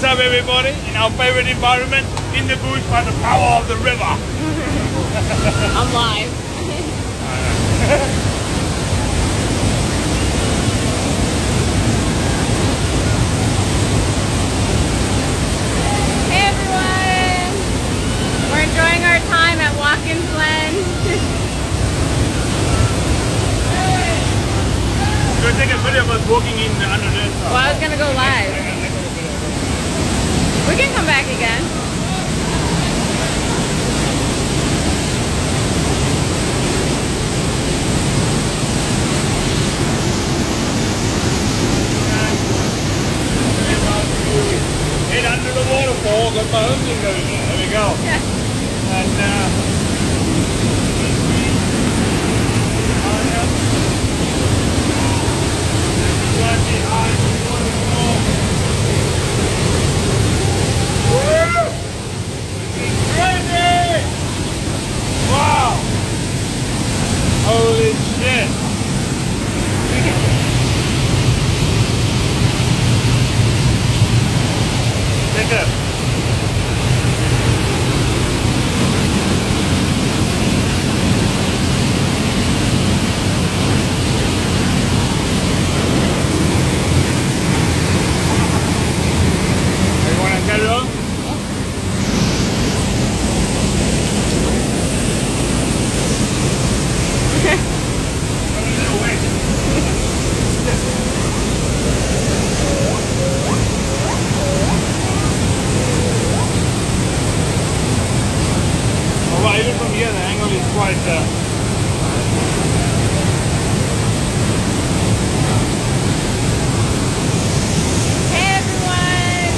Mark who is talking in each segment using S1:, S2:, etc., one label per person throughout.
S1: What's up, everybody? In our favorite environment, in the bush by the power of the river.
S2: I'm live. Hey everyone! We're enjoying our time at Watkins Glen.
S1: Go take a video of us walking in under this.
S2: Well, I was gonna go live. We can come back again.
S1: Head under the waterfall, got my own thing going there. There we go.
S2: Yeah.
S1: And wow! Holy shit! Check it out. You want to carry on? Well, even from here, the angle is quite.
S2: Hey everyone!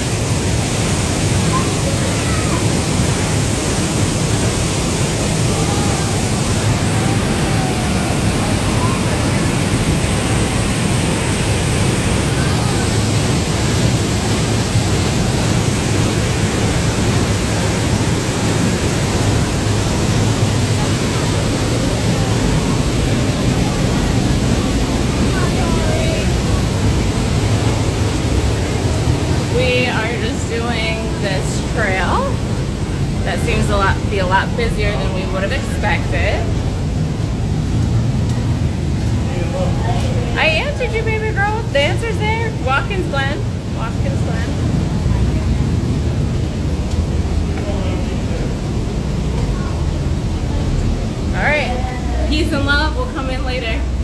S2: We are just doing this trail that seems to be a lot busier than we would have expected. I answered you, baby girl. The answer's there. Watkins Glen. Watkins Glen. All right. Peace and love. We'll come in later.